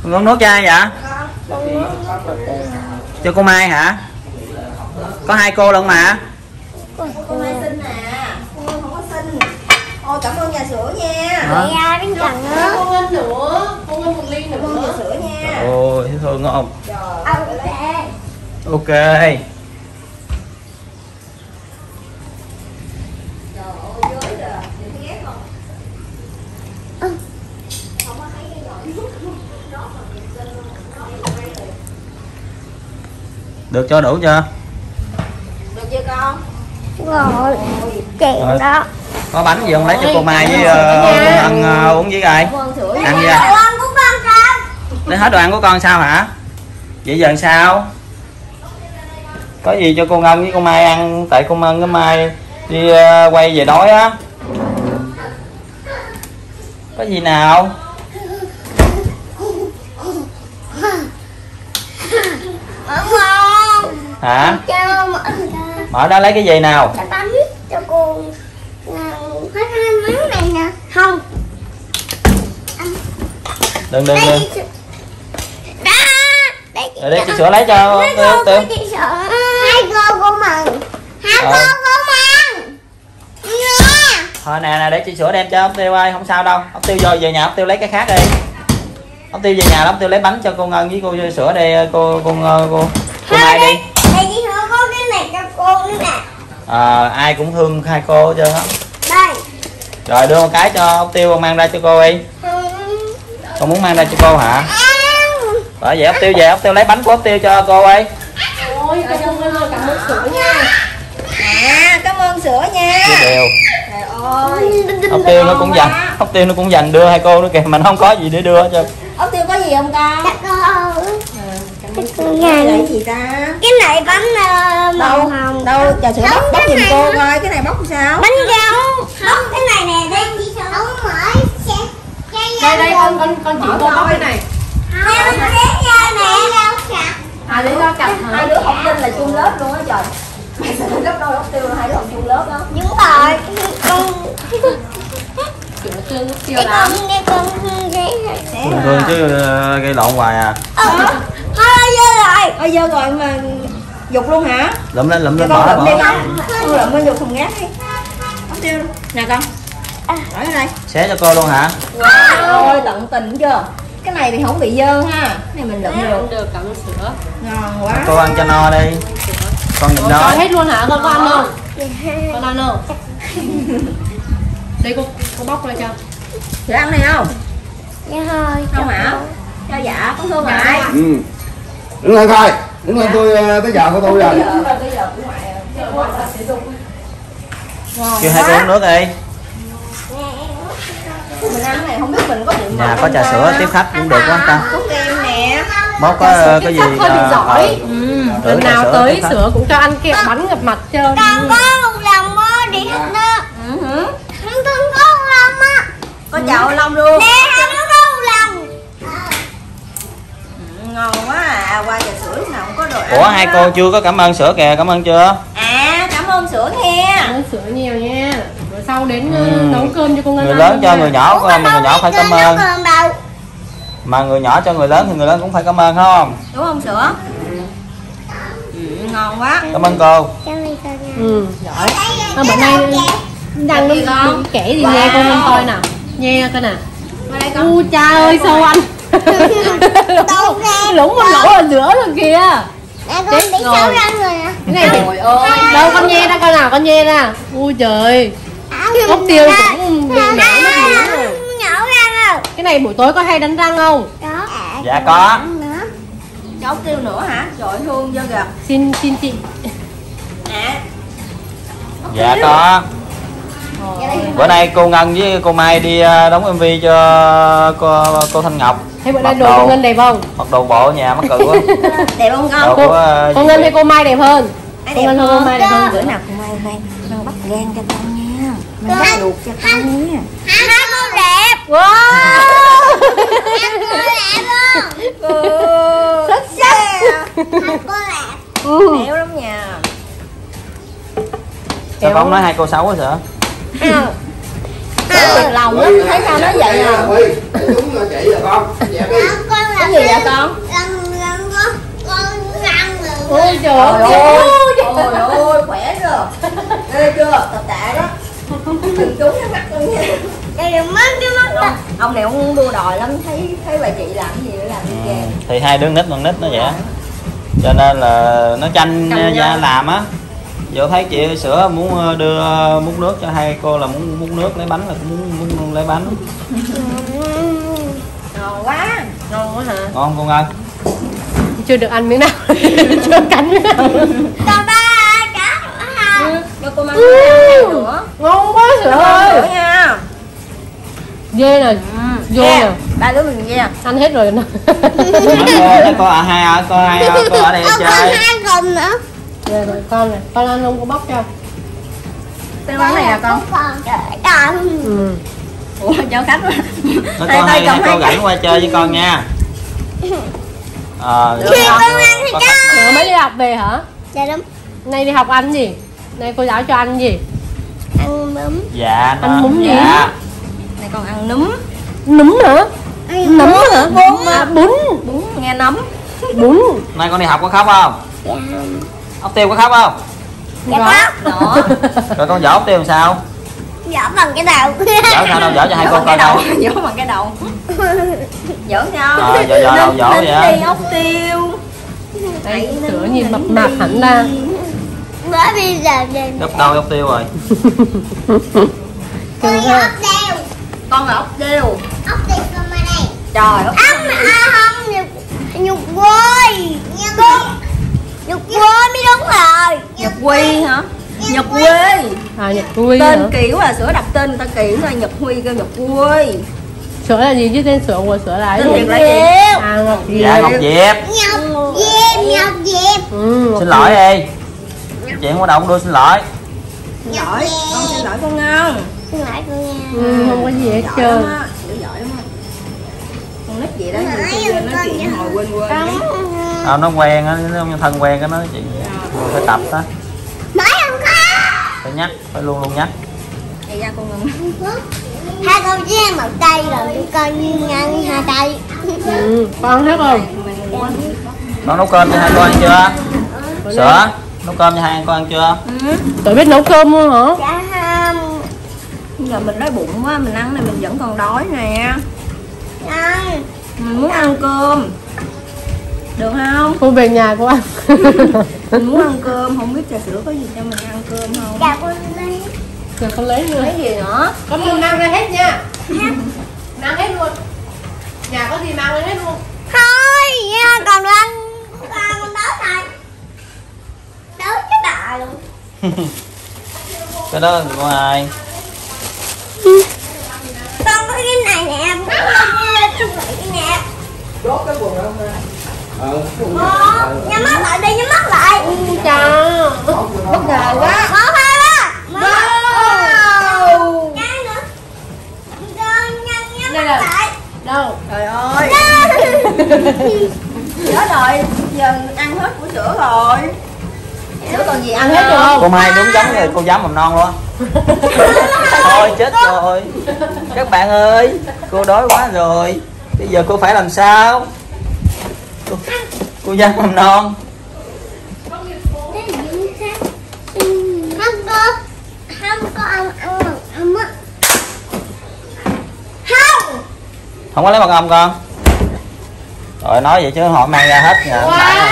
Con uống nước cho ai vậy? Cho cô Mai hả? Có 2 cô lận mà. Cô Mai xinh nè. Cô không có xinh. Ôi cảm ơn nhà sữa nha. Dạ bên cạnh nữa. Con Ngân nữa. Con Ngân một ly nữa. Cảm ơn nhà sữa nha. Ôi thương không? Ok. Được cho đủ chưa? Được chưa con? Rồi. Chèo đó. Có bánh gì không lấy cho cô Mai với cô Ngân uống với coi. Ăn gì à? Lấy hết đồ ăn của con sao hả? Vậy giờ sao? Có gì cho cô Ngân với cô Mai ăn, tại cô Ngân với Mai đi quay về đói á. Có gì nào? Hả? Mở đó lấy cái gì nào? Bánh cho cô. Hết món này nè. Không. Đừng. Rồi Đây để chị sữa lấy cho Tiêu. Hai cô mừng. Hai cô mừng. Nè. Thôi nè để chị sữa đem cho ông Tiêu ơi, không sao đâu. Ông Tiêu vô về nhà ông Tiêu lấy cái khác đi. Ông Tiêu về nhà ông Tiêu lấy bánh cho cô Ngân với cô sữa đây, cô Mai đi. Đây chị sữa có cái này cho cô nữa nè. Ai cũng thương 2 cô hết trơn á. Đây. Rồi đưa một cái cho ông Tiêu, mang ra cho cô đi. Con muốn mang ra cho cô hả? Rồi vậy ông Tiêu về, ông Tiêu lấy bánh của ông Tiêu cho cô đi. Ôi cho con Ngân cảm ơn sữa nha. Cảm ơn sữa nha. Chia đều. Trời ơi. Ông Tiêu nó cũng dành đưa 2 cô nữa kìa, mình không có gì để đưa hết trơn. Ông Tiêu có gì không con? Cái Cái gì ta? Cái này bánh màu hồng. Đâu trà sữa bóc giùm cô coi cái này bóc sao? Bánh rau. Không, cái này nè, đây chị sữa không mở. Đây con chỉ cô bóc cái này. Không, cái rau nè. À để cho cặp hả? Hai đứa học sinh là chung lớp luôn á trời. Mày sao gấp đôi ốc tiêu là hai đứa học chung lớp đó. Đúng rồi. Sữa tương nước tiêu lắm. Thương chứ gây lộn hoài à. Thôi dơ rồi. Ôi dơ rồi mà dục luôn hả? Lụm lên Con bỏ lụm đi không? Con lụm lên dục thùng rác đi. Ốc tiêu nè con. Bỏ ra đây. Xé cho cô luôn hả? Wow, ôi tận tình chưa? Cái này thì không bị dơ ha. Cái này mình lụm được. Được cảm ơn sữa. Ngon quá. Cô ăn cho no đi. Con nhịn Cho đói. hết luôn hả? Con ăn không? Con ăn không? Đây cô bóc ra cho. Chị ăn này không? Dạ thôi. Không hả? Cho dạ, con thương ngoại. Đứng lên coi, đứng lên tôi tới giờ của tôi rồi. Bây giờ của ngoại ngon Kêu 2 cô uống nước đi. Mình ăn này không biết mình có điện Nhà có trà sữa tiếp khách cũng được quá ta. có kem nè. Bóc có cái gì Hơi bị giỏi. Lần trà nào sữa tới tiếp khách. sữa cũng cho ăn kẹo bánh gặp mặt trơn. Còn có một lòng mơ đi hết nữa. Không có một lòng á. Có chậu lông luôn. Nè, không có một lòng. Ngon quá à, qua trà sữa lúc nào cũng có đồ ăn. Ủa 2 cô chưa có cảm ơn sữa kìa, cảm ơn chưa? Cảm ơn sữa nghe. Cảm ơn sữa nhiều nha. Rồi sau đến nấu cơm cho cô Ngân Người ăn lớn luôn cho nha. người nhỏ của người nhỏ phải cảm ơn. Mà người nhỏ cho người lớn thì người lớn cũng phải cảm ơn không? Đúng không sữa? Ngon quá. Cảm ơn cô. Giỏi. Bữa nay đang nó kể gì nghe cô Ngân coi nào. Nghe coi nè. U cha ơi sao anh. Lủng một lỗ ở giữa rồi kìa. Con bị 6 răng rồi nè. Cái này trời ơi. Đâu con nhe ra coi nào, con nhe ra. Ui trời. Ốc tiêu cũng bị nở mất miếng rồi. Nhổ răng không? Cái này buổi tối có hay đánh răng không? Có. Dạ có. Cho ốc tiêu nữa hả? Trời thương dơ kìa. Xin chị. Dạ có. Bữa nay cô Ngân với cô Mai đi đóng MV cho cô Thanh Ngọc. Thế bữa nay đồ cô Ngân đẹp không? Mặc đồ bộ ở nhà mắc cười quá. Đẹp không con? Cô Ngân hay cô Mai đẹp hơn? Cô Ngân hơn, cô Mai đẹp hơn. Bữa nào cô Mai mang bắt gan cho con nha. Mang bắt luộc cho con nha. Hai cô đẹp. Wow. Hai cô đẹp luôn. Xuất sắc. Hai cô đẹp. Béo lắm nha. Sao con nói 2 cô xấu quá sợ? Lòng lắm, thấy sao nói vậy à? Đúng là chị rồi con. Dẹp đi. Con là Cái gì được. Ôi ôi khỏe chưa? Ghê chưa? Tập tạ đó. Đừng trúng cái mắt luôn nha. Đây là mắt cái mắt đó. Ông này ông đua đòi lắm, thấy bà chị làm cái gì nữa làm gì kìa. Thì hai đứa nít con nít nó vậy, cho nên là nó tranh ra làm á. Vô thấy chị sữa muốn đưa múc nước cho hai cô là muốn múc nước lấy bánh là cũng muốn lấy bánh. Ngon quá. Ngon quá hả? Ngon con ơi. Chưa được ăn miếng nào. Chưa cắn miếng nào. Còn ba cá hả? Cho cô mang cái nữa. Ngon quá sữa ơi. Nữa nha. Dê nè. Vô nè. Ba đứa mình nghe. Ăn hết rồi nè. Có hai cô ở đây Còn chơi. hai cùng nữa. Đây rồi con này, con ăn không có bóc cho. Cái món này là con. Còn đợi Ừ. Ủa cháu khách quá. Nó con hai cô rảnh qua chơi với con nha. Khi con ăn thì cho. Rồi mới đi học về hả? Dạ đúng. Nay đi học ăn gì? Nay cô giáo cho ăn gì? Ăn bún. Dạ nó. Ăn bún gì? Dạ. Này con ăn núm. Núm hả? Nấm hả? Bún. Bún. Bún nghe nấm. Bún. Nay con đi học có khóc không? Dạ. Ốc tiêu có khóc không? Dạ có. Đó. Rồi con vỗ ốc tiêu làm sao? Dở bằng cái đầu. Vỗ sao đâu, vỗ cho hai cô coi đâu. Vỗ bằng cái đầu. Vỗ nhau. Vỗ đâu vỗ vậy? Đi ốc tiêu. Đây, sữa nhìn mập mạp hẳn ra. Bởi vì giờ về Gấp đôi ốc tiêu rồi. con là ốc tiêu. Con là ốc tiêu. Ốc tiêu con ở đây. Trời ốc Không, nhục quê. Nha con. Nhục quê mới đúng rồi. Nhật Quy hả? Nhật Quê. À, Nhật Quy hả? Tên kiểu là sữa đặt tên người ta kiểu là Nhật Huy kêu Nhật Quê. Sữa là gì chứ tên sữa của sữa là cái Tên gì? thiệt là gì? À, Ngọc Diệp. Dạ Ngọc Diệp. Ngọc Diệp, Ngọc Diệp. Ừ, Ngọc Xin Diệp. lỗi đi. Chị không có đâu đưa xin lỗi. Xin lỗi, con xin lỗi con ngon. Xin lỗi cô nha. Ừ, không có gì hết Giỏi trơn. lắm á, giỏi lắm á. Con nít vậy đó, nhiều khi nói chuyện hồi quên đấy. Nó quen á, nó thân quen cái nó chị phải tập đó. Mới không có. Phải nhắc, phải luôn luôn nhắc. Đây ra con ngừng. Hai con chỉ ăn một tay rồi con ăn hai tay. Ừ, con hết không? Con nấu cơm cho hai con ăn chưa? Sữa, nấu cơm cho hai con ăn chưa? Tụi biết nấu cơm luôn hả? Dạ không. Giờ mình đói bụng quá, mình ăn này mình vẫn còn đói nè. Ăn. Mình muốn ăn cơm. Được không? Cô về nhà cô ăn. Mình muốn ăn cơm, không biết trà sữa có gì cho mình ăn cơm không? Dạ con đi. Rồi con lấy nữa. Lấy gì nữa? Con đừng mang ra hết nha. Mang hết luôn. Nhà có gì mang ra hết luôn. Thôi, nha, còn ăn. Con đói thôi. Đói cái đại luôn. Cái đó là của ai? Con có cái này nè, con cái nè. Đốt cái quần không ra. Nhắm mắt lại đi, nhắm mắt lại. Chào. Bất ngờ quá. Mở hai ba. Wow. Cái nữa. Nhắm Đây mắt là- lại. Đâu? Trời ơi. Chết rồi, giờ ăn hết của sữa rồi. Sữa còn gì ăn Ăn hết rồi không? Cô Mai đúng giống như cô giáo mầm non luôn á. Thôi chết rồi. Các bạn ơi, cô đói quá rồi. Bây giờ cô phải làm sao? Cô giáo mầm non. Không có ăn mật ong á. Không. Không có lấy mật ong con. Rồi nói vậy chứ họ mang ra hết nha.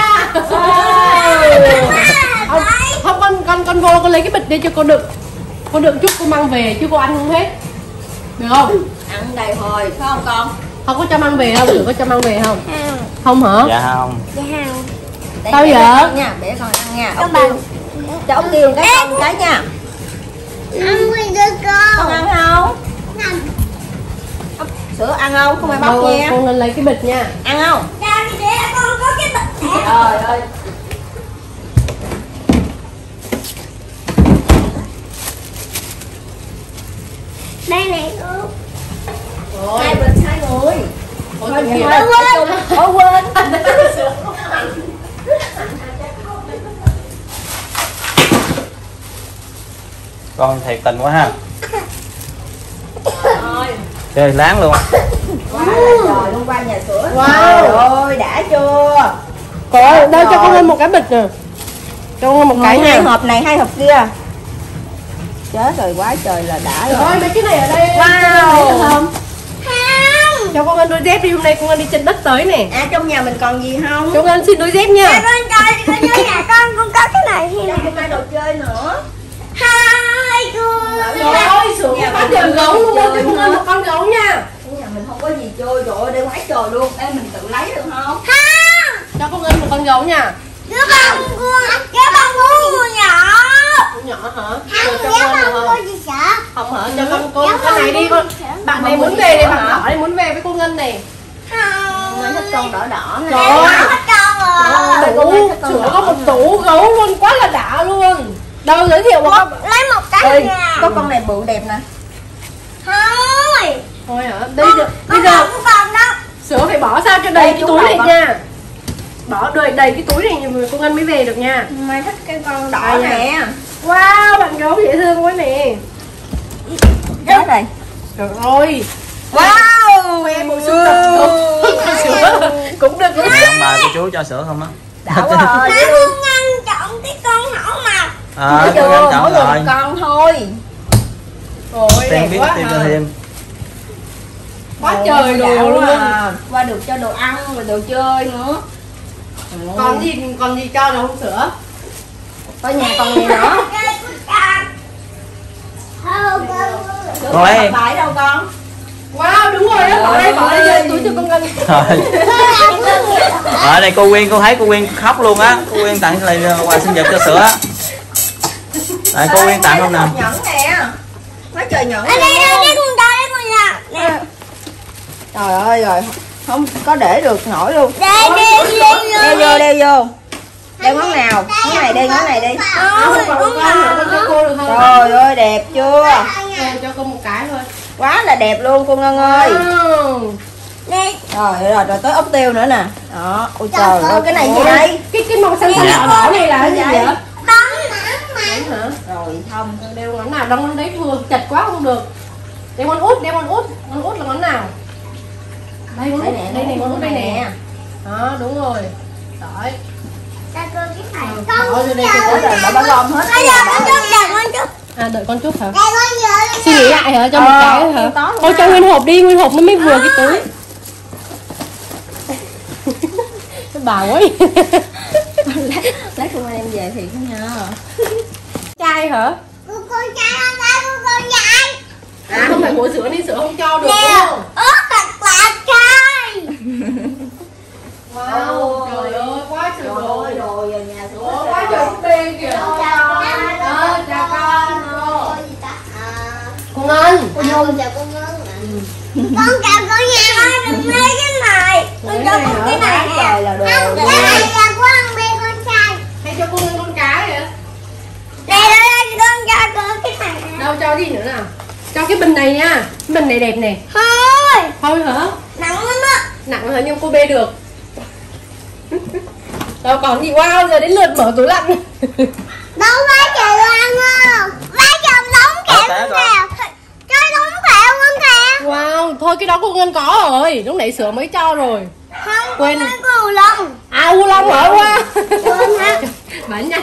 Không, con vô con lấy cái bịch đi cho cô đựng. Cô đựng chút cô mang về chứ cô ăn không hết. Được không? ăn đầy hồi phải không con? Không có cho mang về không? Được có cho mang về không? Không hả? Dạ không. Dạ không. Để Sao bé vậy? con nha, để con ăn nha. Các Ốc bạn. tiêu. Cho ốc tiêu cái con cái nha. Ăn nguyên đứa Con con. ăn không? Ăn. Sữa ăn không? Không ai bóc Đâu, nha. con lấy cái bịch nha. Ăn không? Ra đi để con có cái bịch nè. Trời ơi. Đây này cô. Hai bên hai người. Ôi, Thôi, kìa. thôi, quên. Con thiệt tình quá ha. Rồi. Chơi láng luôn. Quá là trời luôn, qua nhà sữa. Wow. Trời ơi, đã chưa? Cô ơi, đâu cho con lên một cái bịch nè. Cho con một cái nha. Hai hộp này, hai hộp kia. Chết rồi, quá trời là đã rồi. Rồi mấy cái này ở đây. Wow. Không? Cho con Ngân đôi dép đi, hôm nay con Ngân đi chân đất tới nè. À, trong nhà mình còn gì không? Cho Ngân xin đôi dép nha. Con chơi con nhà con cũng có cái này thì Trong cái đồ chơi nữa. hai con. Trời ơi, sữa có chơi gấu luôn, cho con Ngân một con gấu nha. Trong nhà mình không có gì chơi, trời ơi, đây quá trời luôn. Ê, mình tự lấy được không? Cho con Ngân một con gấu nha. Cái bông con nhỏ. Con nhỏ hả? Không, Rồi cho cái con được bông không? con gì sợ. Không hả? Cho con này đi con. Bạn này muốn về đây, bạn đỏ đây muốn về với con Ngân này. Mình thích con đỏ đỏ này. Trời ơi. Hết con rồi. Tủ sữa có một tủ gấu luôn, quá là đã luôn. Đâu giới thiệu một con. Lấy một cái Ê, nha. có con này bự đẹp nè. Thôi. Thôi hả? Bây giờ Không còn đâu. sữa phải bỏ sao cho đầy cái túi này nha. Bỏ đầy cái túi này rồi con Ngân mới về được nha. Mai thích cái con đỏ Đây nè. Wow, bạn gấu dễ thương quá nè. Chết rồi. Trời ơi. Wow. Em một sữa tập sữa cũng được cũng Thì ông bà của chú cho sữa không á? Đã quá rồi. Không ngăn chọn cái con hổ mập. Tôi ngăn chọn mỗi người rồi. một con thôi. Ôi Tiền đẹp biết quá tiền hả? cho thêm. Quá trời đồ luôn. Qua được cho đồ ăn và đồ chơi nữa. Còn gì cho đâu không sữa? Có nhà còn gì nữa? Rồi. Phải đâu con? Wow, đúng rồi đó, bỏ đây vô túi cho con Ngân. Rồi đây cô Quyên, cô thấy cô Quyên khóc luôn á. Cô Quyên tặng lại quà sinh nhật cho sữa á. Đây cô Quyên tặng không nè. Nhẫn nè. Quá trời nhẫn. Ở đây con trai con nhà. Nè. Trời ơi rồi. Không có để được nổi luôn. Đây đi Đeo vô. Đeo ngón nào? Ngón này đi, ngón này đi. Không còn con nữa, con cho cô được không? Trời ơi đẹp chưa? Cho cô một cái thôi. Quá là đẹp luôn cô Ngân ơi. Đây. Rồi tới ốc tiêu nữa nè. Đó. Ôi trời ơi cái này gì đây? Cái màu xanh xanh đỏ này là cái gì vậy? Bóng nắng mà. Đấy hả? Rồi thông. Đeo ngón nào đông đấy vừa chặt quá không được. Đeo ngón út là ngón nào? Đây ngón út, đây này ngón út đây nè. Đó đúng rồi. Đấy. Cho cô cái này. Bỏ vô đây Ôi trời nó gom hết. Bây giờ con chút chờ con chút. À đợi con chút hả? Đây con giờ. Suy nghĩ lại hả? Cho một cái hả? Thôi cho nguyên hộp đi, nguyên hộp nó mới vừa cái túi. Bà ấy. Lấy con em về thì không nhớ. Chai hả? Con trai con trai con trai. À không phải của sữa nên sữa không cho được đúng Nè, không? ớt thật là trai. Wow, trời ơi, quá trời đồ. Đồ về nhà sữa. Quá trời búp bê kìa. Chào con. Chào con. Con Ngân. Con chào con Ngân. Con chào con nhà ơi, đừng mê cái này. Con cho con cái này nè. Trời là đồ. Không, cái này là của anh mê con trai. Hay cho con Ngân con cá vậy? Đây con cho con cái này nè. Đâu cho gì nữa nào? Cho cái bình này nha. Cái bình này đẹp nè. Thôi, Thôi hả? nặng lắm á. Nặng hả nhưng cô bê được. Đâu còn gì wow, giờ đến lượt mở tủ lạnh. Đâu vai trời ăn không? Vai trời giống kẹo con kẹo. Chơi giống kẹo con kẹo. Wow, thôi cái đó cô Ngân có rồi. Lúc nãy sữa mới cho rồi. Không, Quên. con nói cô Long. À U Long hả? Wow. Quên hả? Bà nhanh.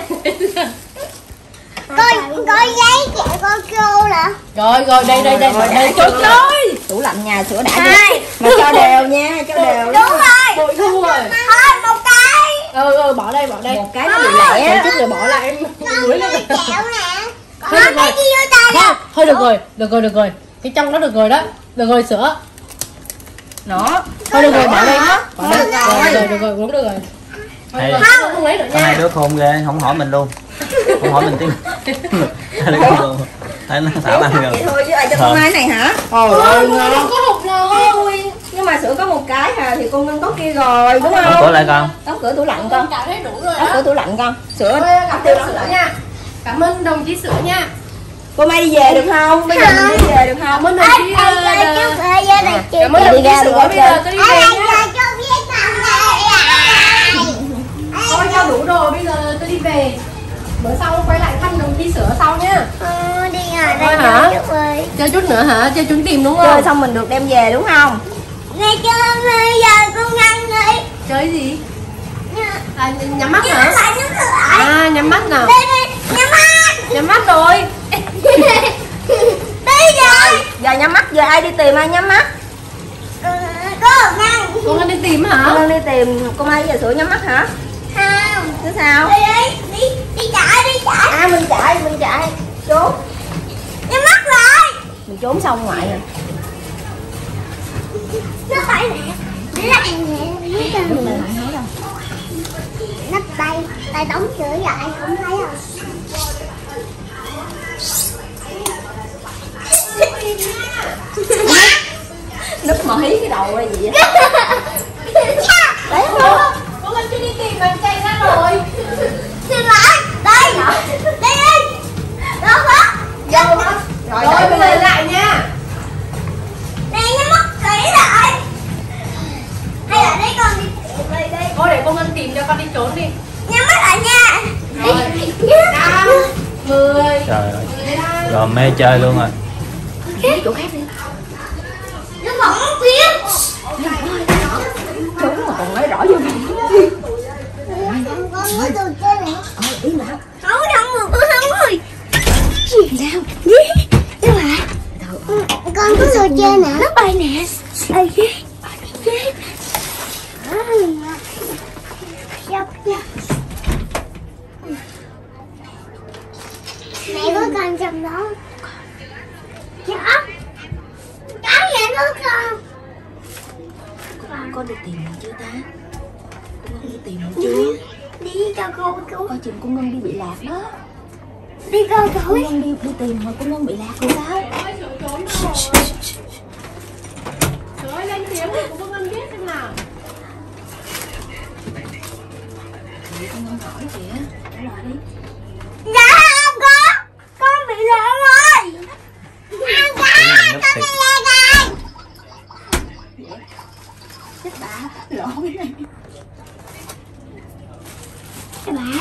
Có giấy kẹo con cô nè. Rồi đây chút thôi. Tủ lạnh nhà sữa đã Hai. chưa? Mà cho đều nha, cho đều. Đúng rồi. Bội thu rồi. Thôi một cái. Bỏ đây. Một cái nó bị Còn lẻ. chút rồi bỏ lại em đuối lên. Kẹo nè. Thôi được rồi. Cái gì vô tay nè. Thôi được rồi. Cái trong đó được rồi đó. Được rồi sữa. Nó. Thôi được rồi bỏ đây. Đó. Bỏ đây. Được rồi, uống được rồi. Hay. Không lấy nữa Con hai nha. đứa khôn ghê, không hỏi mình luôn. Không hỏi mình tiếng. Hai đứa khôn luôn. Thấy nó xả ăn rồi. Vậy thôi chứ ai cho con hai này hả? Ôi ngon. Có hộp nào không? Nhưng mà sữa có một cái à thì con Ngân có kia rồi đúng Đóng không? cửa lại con. Đóng cửa tủ lạnh con. Cảm thấy đủ rồi Đóng cửa đó. tủ lạnh con. Sữa. Cảm ơn sữa nha. Cảm ơn đồng chí sữa nha. Cô Mai đi về được không? Bây giờ mình đi về được không? Cảm ơn đồng chí. Ai chơi chút ở dưới này chị. Cảm ơn đồng chí sữa. Bây giờ tôi đi về Ai nha. chơi chút với con này. Thôi cho đủ rồi, bây giờ tôi đi về. Bữa sau quay lại thăm đồng chí sữa sau nhá. Đi ngồi Thôi đây hả? chơi chút ơi. Chơi chút nữa hả? Chơi trốn tìm đúng Chơi không? xong mình được đem về đúng không? Nghe chưa? Bây giờ con ngăn đi. Chơi gì? À, nhắm mắt Chứ hả? lại nó lại. À nhắm mắt nè. Giờ ai đi tìm, ai nhắm mắt? Con Ngân. Con Ngân đi tìm hả? Con Ngân đi tìm, con Mai giờ sữa nhắm mắt hả? Không. Chứ sao? Đi chạy. À mình chạy. Trốn. Nhắm mắt rồi. Mình trốn xong ngoại rồi. Nó phải nè. Lại nè. Lúc này lại nói đâu? Nắp tay đóng chữ lại không thấy rồi. Núp mà hí cái đầu ra gì vậy? Đấy không? Con Ngân chưa đi tìm mà chạy ra rồi. Xin lỗi. Đây. Đi. Đâu đó. Rồi Bây giờ lại nha. Nè nhắm mắt kỹ lại. Hay là đấy con đi đi. Thôi để con Ngân tìm cho con đi trốn đi. Nhắm mắt lại nha. Rồi. 5, 10. Trời ơi. Rồi mê chơi luôn rồi. chỗ khác đi. Nó bỏng tiếng. Trốn mà còn nói rõ vô. Con có đồ chơi nè. Ý mà. Không rồi. Gì đâu? Đâu hả? Con có đồ chơi nè. Nó bay nè. Ê ghê. Mẹ có con trong đó. Có vậy đó con. Con đi tìm mình chưa ta? Con đi tìm mình chưa? Đi cho cô cứu. Coi chừng con Ngân đi bị lạc đó. Đi con Con cứu. Ngân đi tìm mà con Ngân bị lạc rồi sao? Ôi sữa trốn rồi. Trời ơi lên tiếng thì của con Ngân biết xem nào. Con Ngân hỏi kìa. Trả lời đi. Dạ không có. Con bị lạc rồi. Không có. Con bị lạc rồi. Chết bà. Lộn cái này. Cái bà.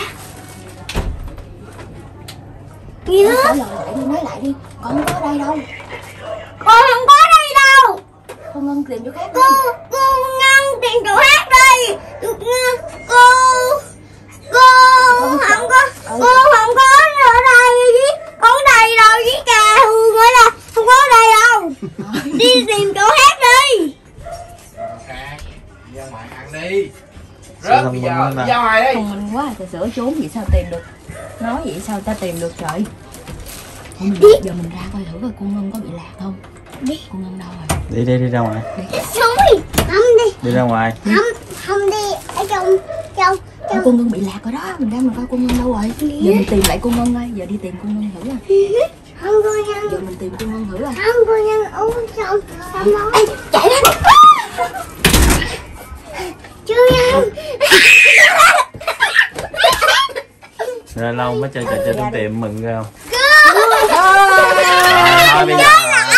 Gì Nói đó? lại đi. Con không có ở đây đâu. Con không có đây đâu. Con Ngân tìm chỗ khác đi. Cô Ngân tìm chỗ khác đi. Cô không có. Cô không có ở đây với. Con ở đây rồi với Cà Hương nữa là không có ở đây đâu. Đi tìm chỗ khác đi. Ra ngoài ăn đi. Rớt bây giờ đi ra ngoài đi. Thông minh quá, ta sửa trốn vậy sao tìm được? Nói vậy sao ta tìm được trời? Giờ mình ra coi thử coi con Ngân có bị lạc không? Đi. Con Ngân đâu rồi? Đi ra ngoài. Xuống đi. Không đi. Đi ra ngoài. Không đi. Ở trong. Con Ngân bị lạc rồi đó, mình ra mình coi con Ngân đâu rồi? Giờ mình tìm lại con Ngân ơi, giờ đi tìm con Ngân thử à? Không cô Ngân. Giờ mình tìm con Ngân thử à? Không cô Ngân uống xong. Ê, chạy lên. Chưa Ngân. Rồi lâu mới chơi trò chơi tốn tiền mừng ghê không? Thôi bây giờ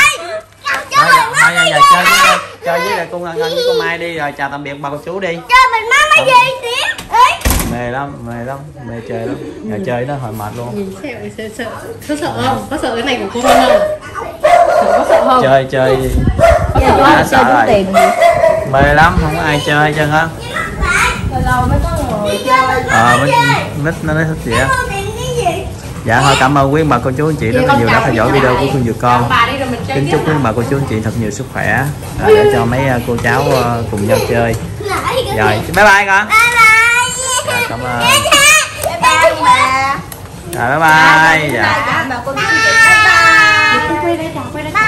chơi với lại con Ngân với con Mai đi rồi chào tạm biệt bà cô chú đi. Cho mình má mấy gì tiếng. Mê lắm, mê chơi lắm. Giờ chơi nó hồi mệt luôn. Nhìn sợ. Có sợ không? Có sợ cái này của con Ngân không? Có sợ không? Chơi đã sợ rồi. Mê lắm, không có ai chơi hết trơn á. Lâu mới có người chơi. Nó nói thích gì á. Dạ thôi cảm ơn quý bà cô chú anh chị rất là nhiều đã theo dõi video của Phương Dược Con. Kính chúc quý bà cô chú anh chị thật nhiều sức khỏe để cho mấy cô cháu cùng nhau chơi. Rồi bye bye con. Dạ, cảm ơn. Bye bye bà. Rồi bye bye. Dạ. Bà cô chú chị bye bye. Quay đây chào quay đây.